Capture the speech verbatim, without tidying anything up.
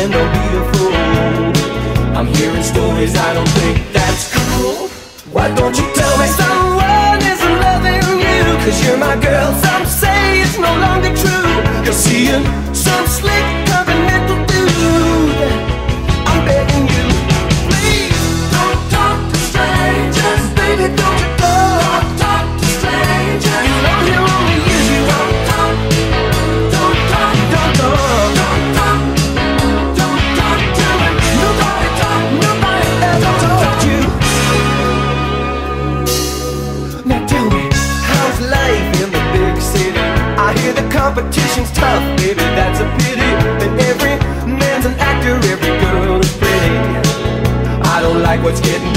don't be a fool. I'm hearing stories, I don't think that's cool. Why don't you tell me someone isn't loving you? Cause you're my girl, some say it's no longer true. You're seeing some slick continental dude. I'm begging you, please don't talk to strangers. Baby, don't you go. Don't talk to strangers. You know he'll only use you. Don't talk, don't talk, don't talk, don't talk, don't talk to him. Nobody talk, nobody ever talk to you. Now tell me, how's life in the big city? I hear the competition's tough, baby, that's a pity. And every man's an actor, every girl is pretty. I don't like what's getting